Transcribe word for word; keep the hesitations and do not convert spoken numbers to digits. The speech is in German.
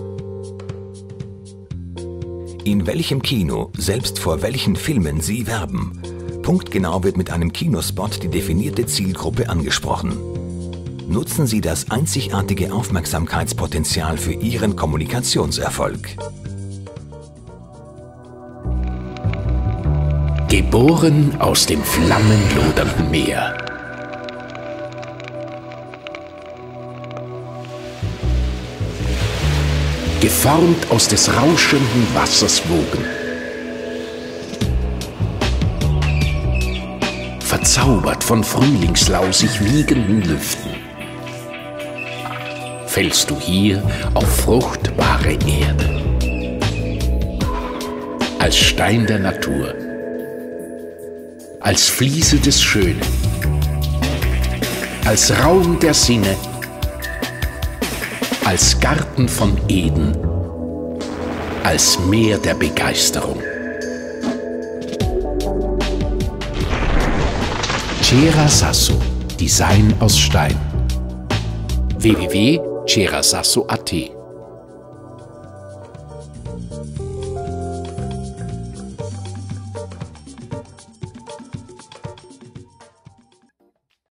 In welchem Kino, selbst vor welchen Filmen Sie werben. Punktgenau wird mit einem Kinospot die definierte Zielgruppe angesprochen. Nutzen Sie das einzigartige Aufmerksamkeitspotenzial für Ihren Kommunikationserfolg. Geboren aus dem flammenlodernden Meer. Geformt aus des rauschenden Wassers Wogen. Verzaubert von frühlingslausig wiegenden Lüften. Fällst du hier auf fruchtbare Erde. Als Stein der Natur. Als Fliese des Schönen. Als Raum der Sinne. Als Garten von Eden, als Meer der Begeisterung. Cera Sasso, Design aus Stein. w w w punkt cera sasso punkt a t